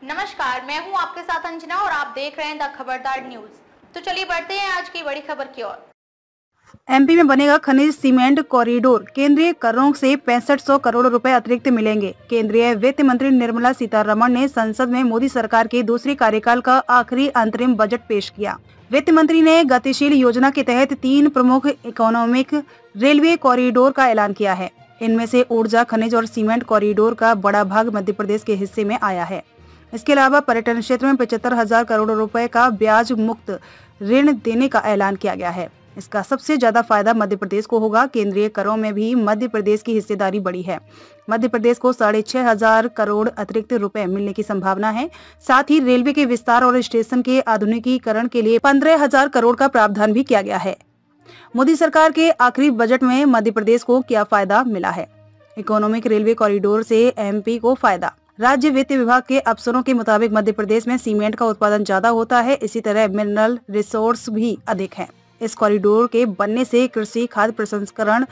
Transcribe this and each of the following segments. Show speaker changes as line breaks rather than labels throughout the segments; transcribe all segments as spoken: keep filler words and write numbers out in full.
नमस्कार, मैं हूं आपके साथ अंजना और आप देख रहे हैं द खबरदार न्यूज। तो चलिए बढ़ते हैं आज की बड़ी खबर की ओर।
एमपी में बनेगा खनिज सीमेंट कॉरिडोर, केंद्रीय करों से पैंसठ सौ करोड़ रुपए अतिरिक्त मिलेंगे। केंद्रीय वित्त मंत्री निर्मला सीतारमण ने संसद में मोदी सरकार के दूसरी कार्यकाल का आखिरी अंतरिम बजट पेश किया। वित्त मंत्री ने गतिशील योजना के तहत तीन प्रमुख इकोनॉमिक रेलवे कॉरिडोर का ऐलान किया है। इनमें से ऊर्जा, खनिज और सीमेंट कॉरिडोर का बड़ा भाग मध्य प्रदेश के हिस्से में आया है। इसके अलावा पर्यटन क्षेत्र में पचहत्तर हजार करोड़ रुपए का ब्याज मुक्त ऋण देने का ऐलान किया गया है। इसका सबसे ज्यादा फायदा मध्य प्रदेश को होगा। केंद्रीय करों में भी मध्य प्रदेश की हिस्सेदारी बढ़ी है। मध्य प्रदेश को साढ़े छह हजार करोड़ अतिरिक्त रुपए मिलने की संभावना है। साथ ही रेलवे के विस्तार और स्टेशन के आधुनिकीकरण के लिए पंद्रह हजार करोड़ का प्रावधान भी किया गया है। मोदी सरकार के आखिरी बजट में मध्य प्रदेश को क्या फायदा मिला है? इकोनॉमिक रेलवे कॉरिडोर से एमपी को फायदा। राज्य वित्त विभाग के अफसरों के मुताबिक मध्य प्रदेश में सीमेंट का उत्पादन ज्यादा होता है। इसी तरह मिनरल रिसोर्स भी अधिक है। इस कॉरिडोर के बनने से कृषि, खाद्य प्रसंस्करण,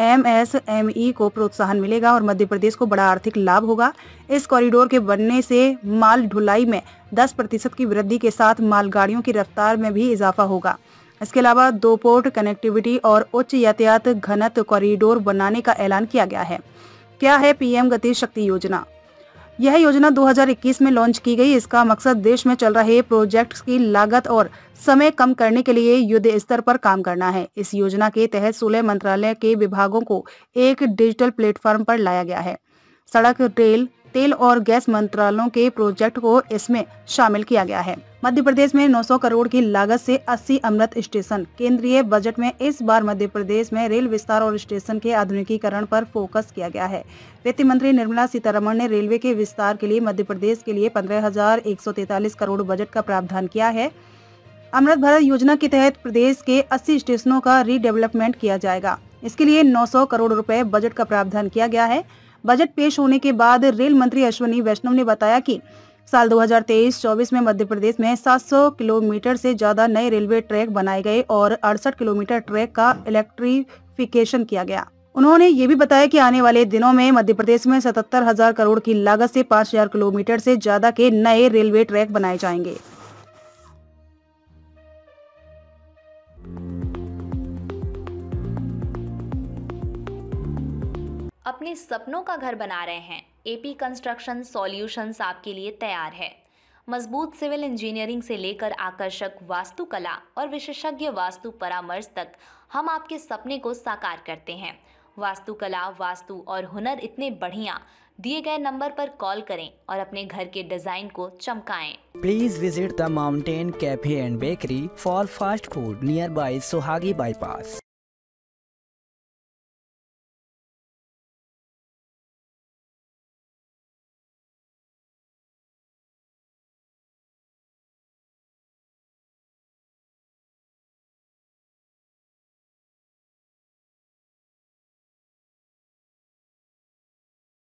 एमएसएमई को प्रोत्साहन मिलेगा और मध्य प्रदेश को बड़ा आर्थिक लाभ होगा। इस कॉरिडोर के बनने से माल ढुलाई में दस प्रतिशत की वृद्धि के साथ मालगाड़ियों की रफ्तार में भी इजाफा होगा। इसके अलावा दो पोर्ट कनेक्टिविटी और उच्च यातायात घनत्व कॉरिडोर बनाने का ऐलान किया गया है। क्या है पीएम गति शक्ति योजना? यह योजना दो हज़ार इक्कीस में लॉन्च की गई। इसका मकसद देश में चल रहे प्रोजेक्ट्स की लागत और समय कम करने के लिए युद्ध स्तर पर काम करना है। इस योजना के तहत सोलह मंत्रालय के विभागों को एक डिजिटल प्लेटफॉर्म पर लाया गया है। सड़क, रेल, तेल और गैस मंत्रालयों के प्रोजेक्ट को इसमें शामिल किया गया है। मध्य प्रदेश में नौ सौ करोड़ की लागत से अस्सी अमृत स्टेशन। केंद्रीय बजट में इस बार मध्य प्रदेश में रेल विस्तार और स्टेशन के आधुनिकीकरण पर फोकस किया गया है। वित्त मंत्री निर्मला सीतारमण ने रेलवे के विस्तार के लिए मध्य प्रदेश के लिए पंद्रह हजार एक सौ तैतालीस करोड़ बजट का प्रावधान किया है। अमृत भारत योजना के तहत प्रदेश के अस्सी स्टेशनों का रीडेवलपमेंट किया जाएगा। इसके लिए नौ सौ करोड़ रुपए बजट का प्रावधान किया गया है। बजट पेश होने के बाद रेल मंत्री अश्विनी वैष्णव ने बताया कि साल दो हज़ार तेईस चौबीस में मध्य प्रदेश में सात सौ किलोमीटर से ज्यादा नए रेलवे ट्रैक बनाए गए और अड़सठ किलोमीटर ट्रैक का इलेक्ट्रिफिकेशन किया गया। उन्होंने ये भी बताया कि आने वाले दिनों में मध्य प्रदेश में सतहत्तर हजार करोड़ की लागत से पाँच हजार किलोमीटर से ज्यादा के नए रेलवे ट्रैक बनाए जाएंगे।
अपने सपनों का घर बना रहे हैं? एपी कंस्ट्रक्शन सॉल्यूशंस आपके लिए तैयार है। मजबूत सिविल इंजीनियरिंग से लेकर आकर्षक वास्तुकला और विशेषज्ञ वास्तु परामर्श तक हम आपके सपने को साकार करते हैं। वास्तुकला, वास्तु और हुनर इतने बढ़िया। दिए गए नंबर पर कॉल करें और अपने घर के डिजाइन को चमकाएं।
Please visit the mountain cafe and bakery for fast food nearby Sohagi bypass.